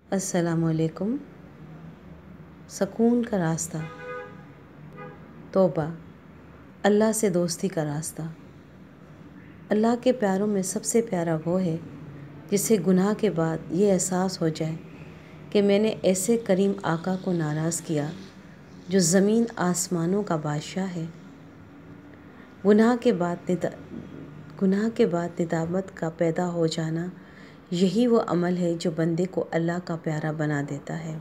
السلام علیکم۔ سکون کا راستہ، توبہ، اللہ سے دوستی کا راستہ۔ اللہ کے پیاروں میں سب سے پیارا وہ ہے جسے گناہ کے بعد یہ احساس ہو جائے کہ میں نے ایسے کریم آقا کو ناراض کیا جو زمین آسمانوں کا بادشاہ ہے۔ گناہ کے بعد ندامت کا پیدا ہو جانا، یہی وہ عمل ہے جو بندے کو اللہ کا پیارا بنا دیتا ہے۔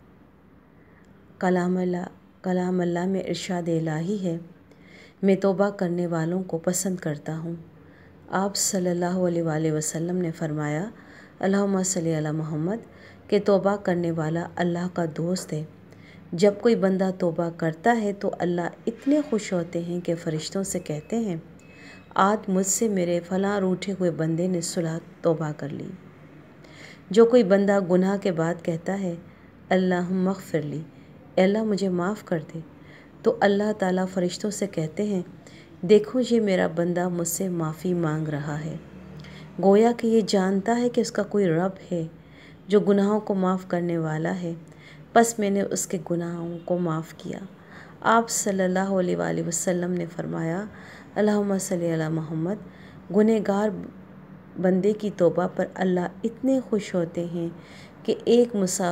کلام اللہ میں ارشاد الہی ہے، میں توبہ کرنے والوں کو پسند کرتا ہوں۔ آپ صلی اللہ علیہ وآلہ وسلم نے فرمایا، اللہم صلی علی محمد، کہ توبہ کرنے والا اللہ کا دوست ہے۔ جب کوئی بندہ توبہ کرتا ہے تو اللہ اتنے خوش ہوتے ہیں کہ فرشتوں سے کہتے ہیں، آج مجھ سے میرے فلاں روٹھے ہوئے بندے نے صلح توبہ کر لی۔ جو کوئی بندہ گناہ کے بعد کہتا ہے، اللہم اغفر لی، اے اللہ مجھے معاف کر دے، تو اللہ تعالیٰ فرشتوں سے کہتے ہیں، دیکھو یہ میرا بندہ مجھ سے معافی مانگ رہا ہے۔ گویا کہ یہ جانتا ہے کہ اس کا کوئی رب ہے جو گناہوں کو معاف کرنے والا ہے، پس میں نے اس کے گناہوں کو معاف کیا۔ آپ صلی اللہ علیہ وآلہ وسلم نے فرمایا، اللہم صلی علی محمد، گنہگار بندے کی توبہ پر اللہ اتنے خوش ہوتے ہیں کہ ایک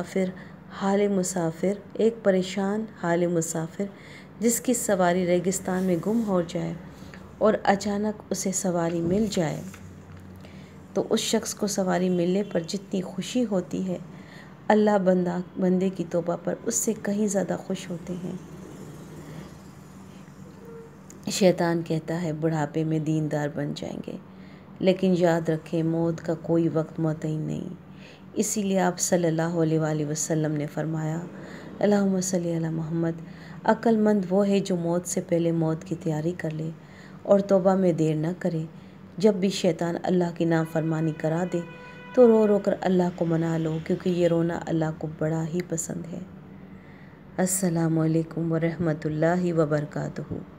پریشان حال مسافر جس کی سواری ریگستان میں گم ہو جائے اور اچانک اسے سواری مل جائے تو اس شخص کو سواری ملنے پر جتنی خوشی ہوتی ہے، اللہ بندے کی توبہ پر اس سے کہیں زیادہ خوش ہوتے ہیں۔ شیطان کہتا ہے بڑھاپے میں دیندار بن جائیں گے، لیکن یاد رکھیں موت کا کوئی وقت معین نہیں۔ اسی لیے آپ صلی اللہ علیہ وآلہ وسلم نے فرمایا، اللہم صلی علی محمد، عقل مند وہ ہے جو موت سے پہلے موت کی تیاری کر لے اور توبہ میں دیر نہ کرے۔ جب بھی شیطان اللہ کی نافرمانی کرا دے تو رو رو کر اللہ کو منا لو، کیونکہ یہ رونا اللہ کو بڑا ہی پسند ہے۔ السلام علیکم ورحمۃ اللہ وبرکاتہ۔